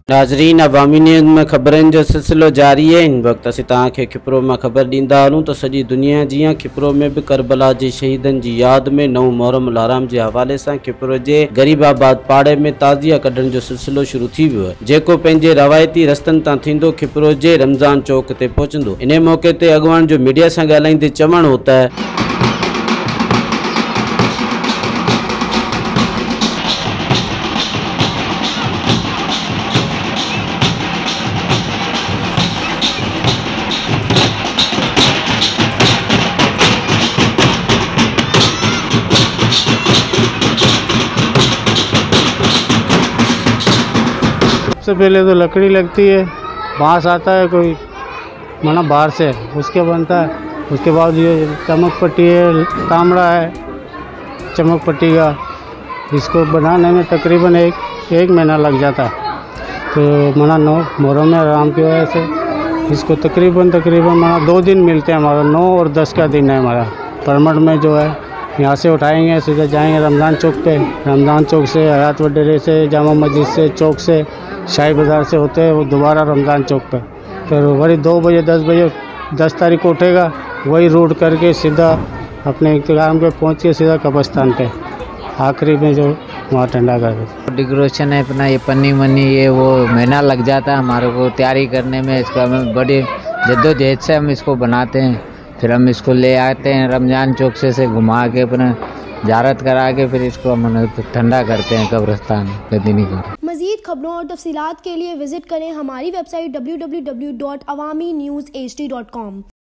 नाज़रीन, अवामी न्यूज़ में ख़बरनि जो सिलसिलो जारी है। इन वक्त असीं तव्हांखे खिपरो में ख़बर ॾींदा हलूं तो सॼी दुनिया जीअं खिपरो में भी करबला जे शहीदनि जी याद में नओं मुहर्रम आराम जे हवाले सां खिपरो जे गरीबाबाद पाड़े में ताज़िया कढण जो सिलसिलो शुरू थी वियो आहे, जेको पंहिंजे रवायती रस्तनि तां थींदो खिपरो जे रमज़ान चौक ते पहुचंदो। इन मौके ते अॻवान जो मीडिया सां ॻाल्हाईंदे चवणु हो त सबसे पहले तो लकड़ी लगती है, बांस आता है कोई माना बाहर से, उसके बनता है। उसके बाद ये चमक पट्टी है, तांबड़ा है चमक पट्टी का, इसको बनाने में तकरीबन एक महीना लग जाता है। तो माना मुहर्रम में आराम की वजह से इसको तकरीबन माना 2 दिन मिलते हैं। हमारा 9 और 10 का दिन है हमारा। परमठ में जो है यहाँ से उठाएंगे, सीधा जाएंगे रमज़ान चौक पे। रमज़ान चौक से हयात वडेरे से, जामा मस्जिद से, चौक से, शाही बाज़ार से होते हैं वो दोबारा रमज़ान चौक पे। फिर वही 2 बजे 10 बजे 10 तारीख को उठेगा, वही रूट करके सीधा अपने इख्तियार पे पहुँच के सीधा कब्रिस्तान पे आखिरी में जो वहाँ ठंडा कर देते। डेकोरेशन है अपना, ये पन्नी वन्नी ये वो महीना लग जाता है हमारे को तैयारी करने में। इसका हमें बड़ी जद्दोजहद से हम इसको बनाते हैं। फिर हम इसको ले आते हैं रमज़ान चौक से घुमा के अपना ज़ियारत करा के फिर इसको हम ठंडा करते हैं कब्रिस्तान मदीनी को। मज़ीद खबरों और तफसीलात के लिए विज़िट करें हमारी वेबसाइट www.awamiNewsHD.com।